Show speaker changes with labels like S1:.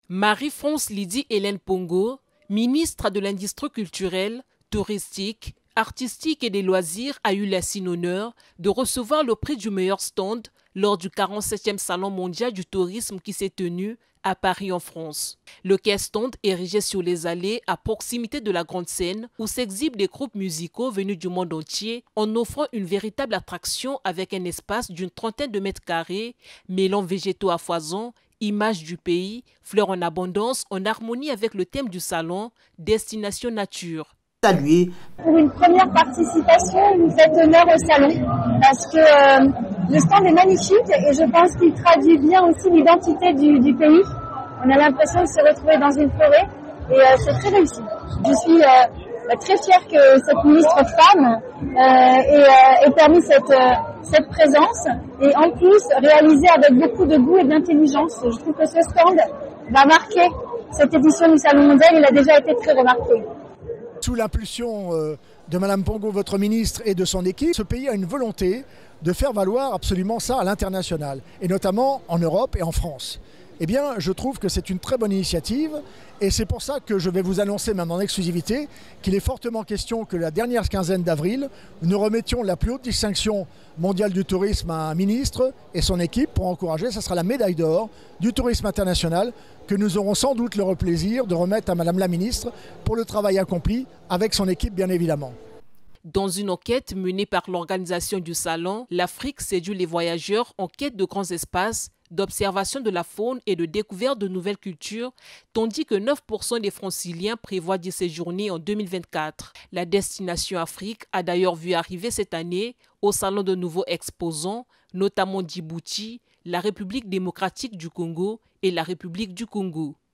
S1: Marie-France Lydie Hélène Pongo, ministre de l'Industrie culturelle, touristique, artistique et des loisirs, a eu l'insigne honneur de recevoir le prix du meilleur stand lors du 47e Salon mondial du tourisme qui s'est tenu à Paris en France. Le quai stand érigé sur les allées à proximité de la grande scène où s'exhibent des groupes musicaux venus du monde entier en offrant une véritable attraction avec un espace d'une trentaine de mètres carrés, mêlant végétaux à foison, images du pays, fleurs en abondance en harmonie avec le thème du salon, Destination Nature.
S2: Saluer.
S3: Pour une première participation, vous faites honneur au salon parce que le stand est magnifique et je pense qu'il traduit bien aussi l'identité du pays. On a l'impression de se retrouver dans une forêt et c'est très réussi. Je suis très fière que cette ministre femme ait permis cette présence et en plus réalisée avec beaucoup de goût et d'intelligence. Je trouve que ce stand va marquer cette édition du Salon mondial. Il a déjà été très remarqué.
S4: Sous l'impulsion de Mme Pongo, votre ministre, et de son équipe, ce pays a une volonté de faire valoir absolument ça à l'international, et notamment en Europe et en France. Eh bien, je trouve que c'est une très bonne initiative, et c'est pour ça que je vais vous annoncer même en exclusivité qu'il est fortement question que la dernière quinzaine d'avril, nous remettions la plus haute distinction mondiale du tourisme à un ministre et son équipe pour encourager, ça sera la médaille d'or du tourisme international que nous aurons sans doute le plaisir de remettre à Madame la ministre pour le travail accompli avec son équipe bien évidemment.
S1: Dans une enquête menée par l'organisation du salon, l'Afrique séduit les voyageurs en quête de grands espaces, d'observation de la faune et de découverte de nouvelles cultures, tandis que 9% des Franciliens prévoient d'y séjourner en 2024. La destination Afrique a d'ailleurs vu arriver cette année au salon de nouveaux exposants, notamment Djibouti, la République démocratique du Congo et la République du Congo.